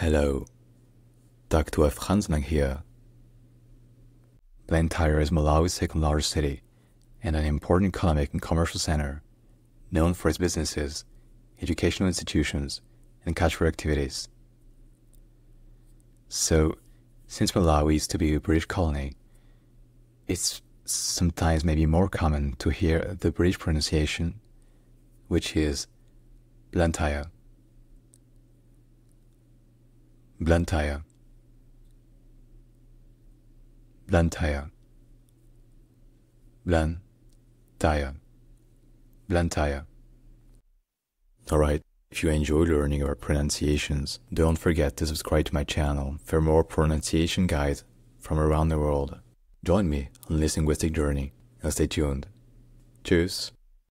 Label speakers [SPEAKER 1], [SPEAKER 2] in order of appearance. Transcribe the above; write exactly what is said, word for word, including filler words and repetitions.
[SPEAKER 1] Hello, Doctor Franz here. Blantyre is Malawi's second largest city and an important economic and commercial center, known for its businesses, educational institutions, and cultural activities. So, since Malawi used to be a British colony, it's sometimes maybe more common to hear the British pronunciation, which is Blantyre. Blantyre. Blantyre. Blantyre. Blantyre. Alright, if you enjoy learning our pronunciations, don't forget to subscribe to my channel for more pronunciation guides from around the world. Join me on this linguistic journey and stay tuned. Tschüss.